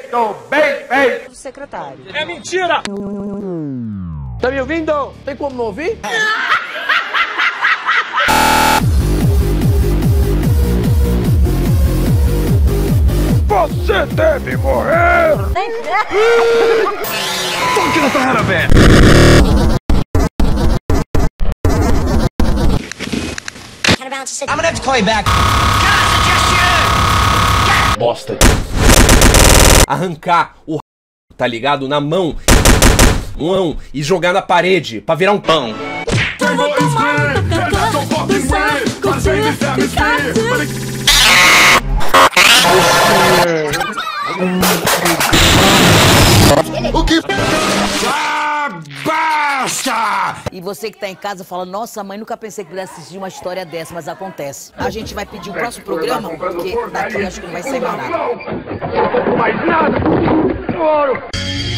feito, bem feito. Secretário. É mentira! Tá me ouvindo? Tem como não ouvir? Você deve morrer! Toque na terra, velho! I'm gonna have to call you back. Bosta. Arrancar o tá ligado? Na mão. E jogar na parede pra virar um pão. O que? Basta! E você que tá em casa fala, nossa, mãe, nunca pensei que pudesse assistir uma história dessa, mas acontece. A gente vai pedir o próximo programa, porque daqui acho que não vai sair mais nada. Mais nada! Ouro!